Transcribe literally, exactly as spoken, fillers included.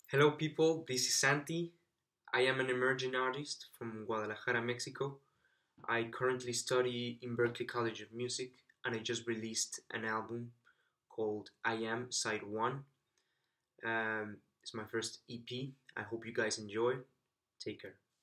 Hello, people. This is Santi. I am an emerging artist from Guadalajara, Mexico. I currently study in Berklee College of Music, and I just released an album called I Am Side one. Um, it's my first E P. I hope you guys enjoy. Take care.